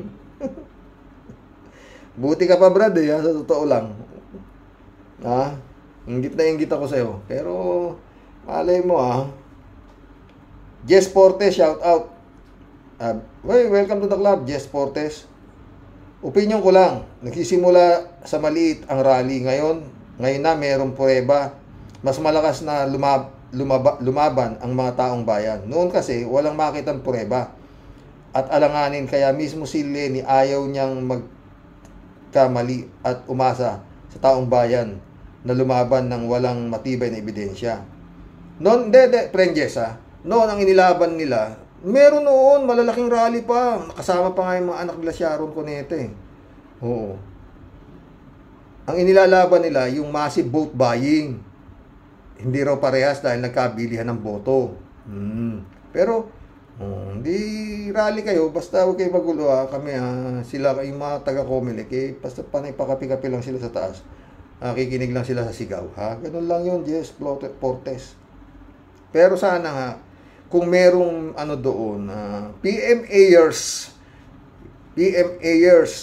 Buti ka pa, Brad, eh, ha? Sa totoo lang. Ha? Ingit na ingit ako sa'yo. Pero, malay mo ah. Jess Portes, shout out. Uh, well, welcome to the club, Jess Portes. Opinion ko lang, nagsisimula sa maliit ang rally. Ngayon, ngayon na mayroong prueba. Mas malakas na lumab, lumaba, lumaban ang mga taong bayan. Noon kasi, walang makitang prueba. At alanganin, kaya mismo si Lenny ayaw niyang magkamali at umasa sa taong bayan na lumaban ng walang matibay na ebidensya. Noon, hindi, hindi, Prenges ha. Noon, ang inilaban nila, meron noon, malalaking rally pa. Kasama pa nga yung mga anak nila Sharon Cunete. Oo. Ang inilalaban nila, yung massive vote buying. Hindi raw parehas dahil nagkabilihan ng boto. Hmm. Pero, oh, hindi rally kayo, basta huwag kayo magulo ha. Kami ha, sila, yung mga taga-Comelec, eh, basta panay pakapi-kapi lang sila sa taas. Uh, kikinig lang sila sa sigaw, ha? Ganun lang yun, Jess Portes. Pero sana nga, kung merong ano doon, uh, P M A-ers, P M A-ers,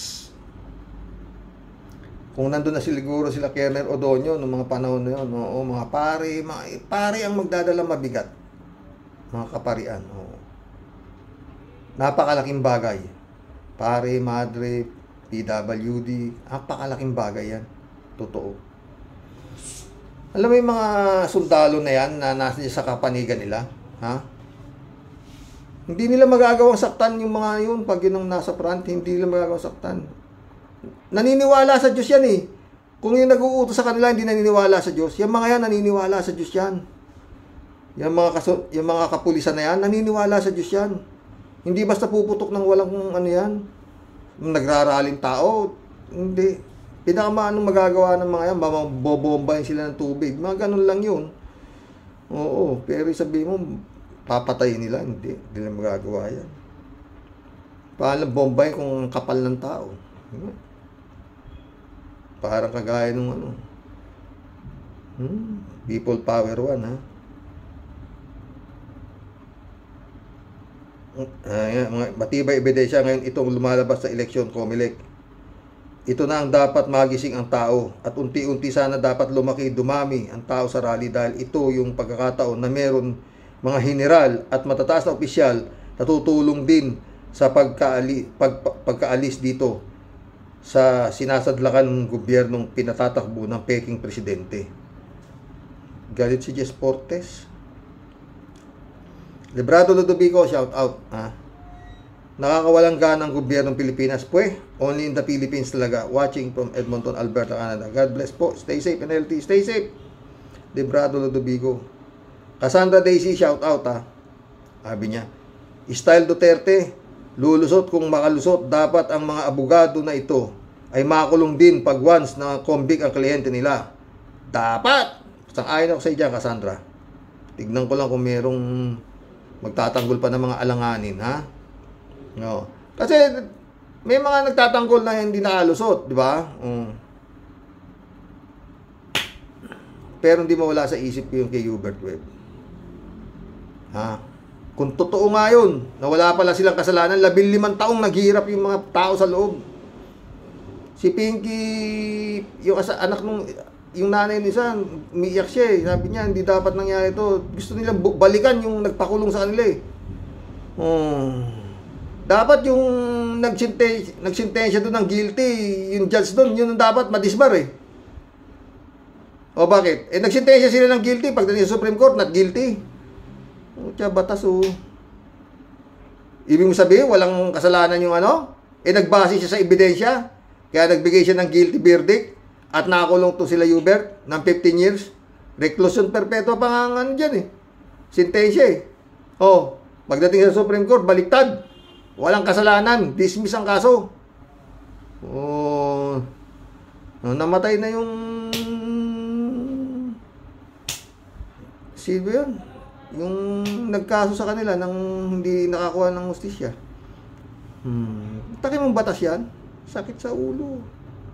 kung nandun na siguro sila Kerner Odonio noong mga panahon na yun, oo, mga pare, mga, pare ang magdadala mabigat. Mga kaparian, oo. Napakalaking bagay. Pare, madre, P W D, napakalaking bagay yan. Totoo. Alam mo yung mga sundalo na yan na nasa sa kapanigan nila, ha? Hindi nila magagawang saktan yung mga yun pag yun ang nasa front, hindi nila magagawang saktan. Naniniwala sa Diyos yan eh. Kung yung nag-uutos sa kanila hindi naniniwala sa Diyos, yung mga yan naniniwala sa Diyos yan. Yung mga, kaso, yung mga kapulisan na yan, naniniwala sa Diyos yan. Hindi basta puputok ng walang ano yan. Nagraraling tao, hindi. Pinakamaanong magagawa ng mga yan, mabobombahin sila ng tubig. Mga ganun lang yun. Oo, pero sabihin mo, papatayin nila. Hindi, hindi nila magagawa yan. Paano bombahin kung kapal ng tao? Parang kagaya nung ano. Hmm, people power one, ha? Uh, mga matibay ebidensya ngayon itong lumalabas sa eleksyon, Comelec. Ito na ang dapat magising ang tao at unti-unti sana dapat lumaki, dumami ang tao sa rally dahil ito yung pagkakataon na meron mga general at matataas na opisyal na tutulong din sa pagkaali, pag, pagkaalis dito sa sinasadlakan ng gobyernong pinatatakbo ng peking presidente. Galit si Jess Portes. Librado Ludovico, shout out. Ha? Nakakawalang gana ang gobyernong Pilipinas. Pwe, only in the Philippines talaga. Watching from Edmonton, Alberta, Canada. God bless po. Stay safe, N L T. Stay safe. Librado Ludovico. Cassandra Daisy, shout out ha. Sabi niya, Style Duterte, lulusot kung makalusot. Dapat ang mga abogado na ito ay makulong din pag once na convict ang kliyente nila. Dapat! Sang-ayon ako sa iyo, Cassandra. Tignan ko lang kung merong magtatanggol pa ng mga alanganin, ha? No. Kasi may mga nagtatanggol na hindi nakalusot, di ba? Um. Pero hindi mawala sa isip ko yung kay Hubert Webb. Ha? Kung totoo nga yun, na wala pala silang kasalanan, labing limang taong naghihirap yung mga tao sa loob. Si Pinky, yung asa, anak nung, yung nanay ni San, umiiyak siya eh. Sabi niya, hindi dapat nangyari ito. Gusto nilang balikan yung nagpakulong sa kanila eh. Hmm. Dapat yung nagsintensya, nagsintensya doon ng guilty, yung judge doon, yun dapat madisbar eh. O bakit? Eh, nagsintensya sila ng guilty. Pagdating sa Supreme Court, not guilty. O, tiya, batas, o. Ibig mo sabihin, walang kasalanan yung ano? Eh, nagbase siya sa ebidensya. Kaya nagbigay siya ng guilty verdict. At nakakulong to sila Hubert ng fifteen years. Reclusion perpetua pa nga ano dyan eh. Sintensya eh. O, pagdating sa Supreme Court, baliktad. Walang kasalanan. Dismiss ang kaso. O, no, namatay na yung sino yun? Yung nagkaso sa kanila nang hindi nakakuha ng hustisya. Hmm. Taki mong batas yan. Sakit sa ulo.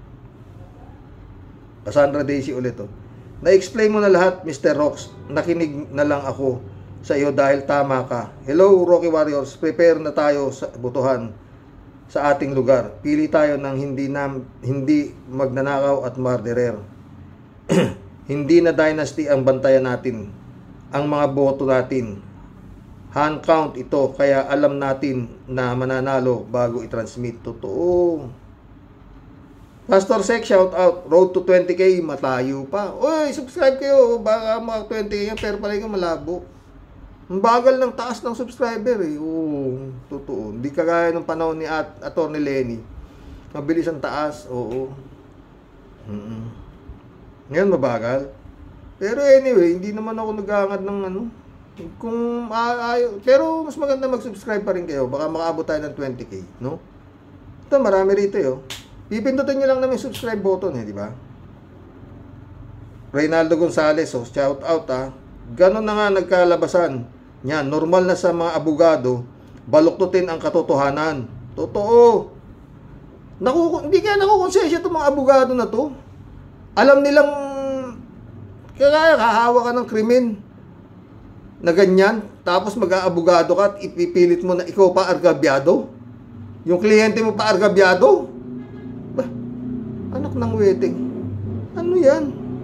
Cassandra Daisy ulit oh. Na-explain mo na lahat, Mister Rox. Nakinig na lang ako sa iyo dahil tama ka. Hello, Rocky Warriors. Prepare na tayo sa butuhan sa ating lugar. Pili tayo ng hindi na, hindi magnanakaw at murderer. Hindi na dynasty ang bantayan natin. Ang mga boto natin. Hand count ito, kaya alam natin na mananalo bago i-transmit. Totoo. Pastor Sek, shout out. Road to twenty K, matayo pa. Oy, subscribe kayo. Baka mga twenty K yan, pero pala yung malabo. Ang bagal ng taas ng subscriber eh. Oo, totoo. Hindi kagaya ng panahon ni At Attorney Lenny. Mabilis ang taas, oo. Mm-mm. Ngayon mabagal. Pero anyway, hindi naman ako nag-aangad ng ano. Kung uh, ay, pero mas maganda mag-subscribe pa rin kayo. Baka makaabot tayo ng twenty K, no? Ito, marami rito eh. Oh. Pipindutin nyo lang namin subscribe button eh, di ba? Reynaldo Gonzales, oh, shout out ah. Ganon na nga nagkalabasan. Yan, normal na sa mga abogado, baluktutin ang katotohanan. Totoo. Naku, hindi kaya nakukonsensya itong mga abogado na to. Alam nilang kaya kahawa ka ng krimen na ganyan, tapos mag-aabogado ka at ipipilit mo na ikaw pa argabyado. Yung kliyente mo pa argabyado. Bah, anak ng wedding. Ano yan?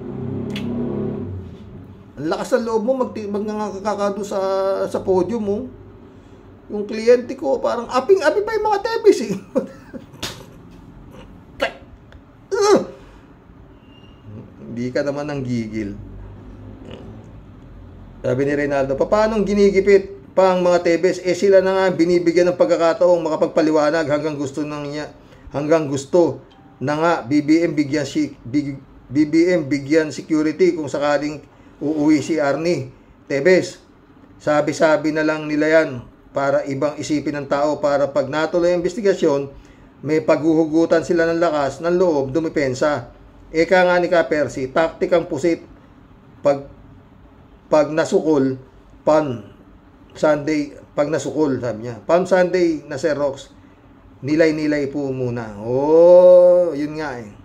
Ang lakas ng loob mo magngangakakado sa sa podium mo. Yung kliyente ko parang aping-api pa yung mga tebis eh. Hindi ka naman ng gigil. Sabi ni Reynaldo, paano ginigipit pa ang mga tebes? Eh sila na nga binibigyan ng pagkakataong makapagpaliwanag hanggang gusto nang niya, hanggang gusto na nga B B M bigyan si B B M bigyan security kung sakaling uuwi si Arnie Tebes. Sabi-sabi na lang nila yan para ibang isipin ng tao para pag natuloy ang investigasyon, may paghuhugutan sila ng lakas ng loob dumipensa. Eka nga ni Ka Percy, taktikang pusit pag pag nasukol, pan Sunday, pag nasukol, sabi niya. Pan Sunday na Sir Rox, nilay-nilay po muna. Oh, yun nga eh.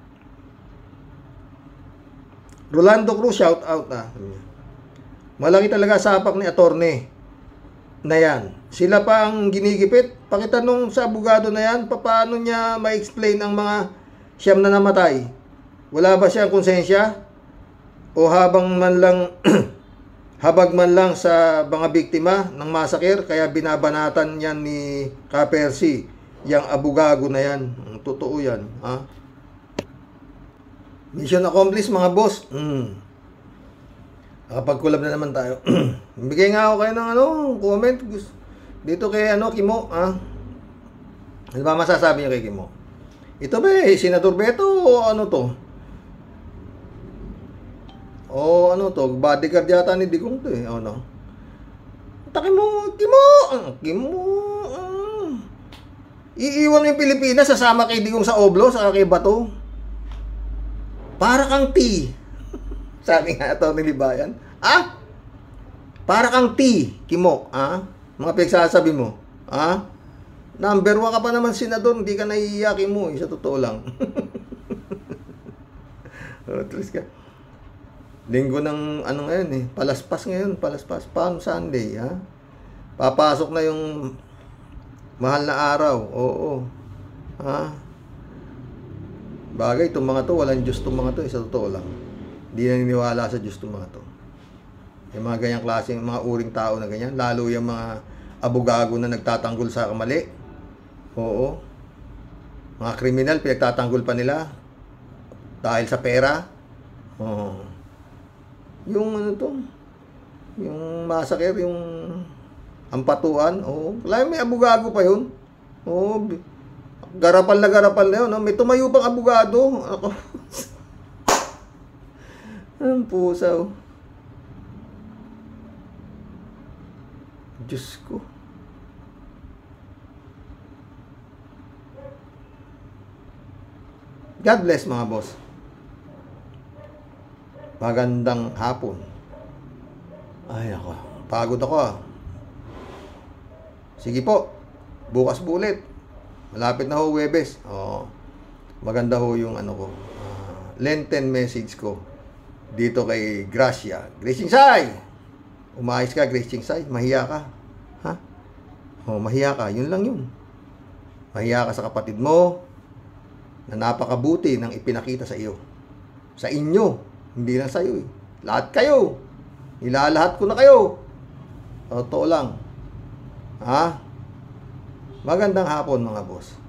Rolando Cruz, shout out ah. Malaki talaga sapak ni attorney na yan. Sila pa ang ginigipit. Pakitanong sa abogado na yan, paano niya ma-explain ang mga siyam na namatay? Wala ba siyang konsensya? O habang man lang habag man lang sa mga biktima ng masakir, kaya binabanatan yan ni Ka Percy, yung abogado na yan. Totoo yan, ha? Mission accomplished mga boss. Mm. Nakapag-collab na naman tayo. Bigay nga ako kayo ng ano, comment dito kay ano, Kimo, ha? Ano ba masasabi niyo kay Kimo? Ito ba eh, Senador Beto o ano to? O ano to, bodyguard yata ni Digong to eh, ano? Taki mo, Kimo! Kimo! Uh, iiwan mo yung Pilipinas, sasama kay Digong sa Oblo, sa kay Bato. Para kang T. Sabi nga ito ni Libayan. Ah? Para kang T, Kimo. Ah? Mga pinagsasabi mo. Ah? Number one ka pa naman senador, hindi ka naiiyak mo. Eh, sa totoo lang. Oh, trist ka. Linggo ng ano ngayon eh. Palaspas ngayon. Palaspas. Palm Sunday. Ha? Papasok na yung mahal na araw. Oo. Ha? Bagay, itong mga to, walang Diyos itong mga to. Eh, sa totoo lang. Hindi naniniwala sa Diyos itong mga to. Yung mga ganyang klase, yung mga uring tao na ganyan. Lalo yung mga abogado na nagtatanggol sa kamali. Oo. Mga kriminal, pinagtatanggol pa nila. Dahil sa pera. Oh. Yung ano to? Yung massacre, yung ampatuan. Oh, wala may abogado pa yun. Oh, garapal na garapal na yun. No? May tumayo pang abogado. Ako. Ang pusa, oh. Diyos ko. God bless mga boss. Magandang hapon. Ay ako, pagod ako ah. Sige po, bukas po ulit. Malapit na ho Huwebes. Oh, maganda ho yung ano ko, uh, Lenten message ko dito kay Gracia. Grace Chingsay! Umayos ka, Grace Chingsay. Mahiya ka. Ha? Oh, mahiya ka. Yun lang yun. Mahiya ka sa kapatid mo na napakabuti ng ipinakita sa iyo. Sa inyo. Hindi lang sa iyo eh. Lahat kayo. Nilalahat ko na kayo. Totoo lang. Ha? Magandang hapon mga boss.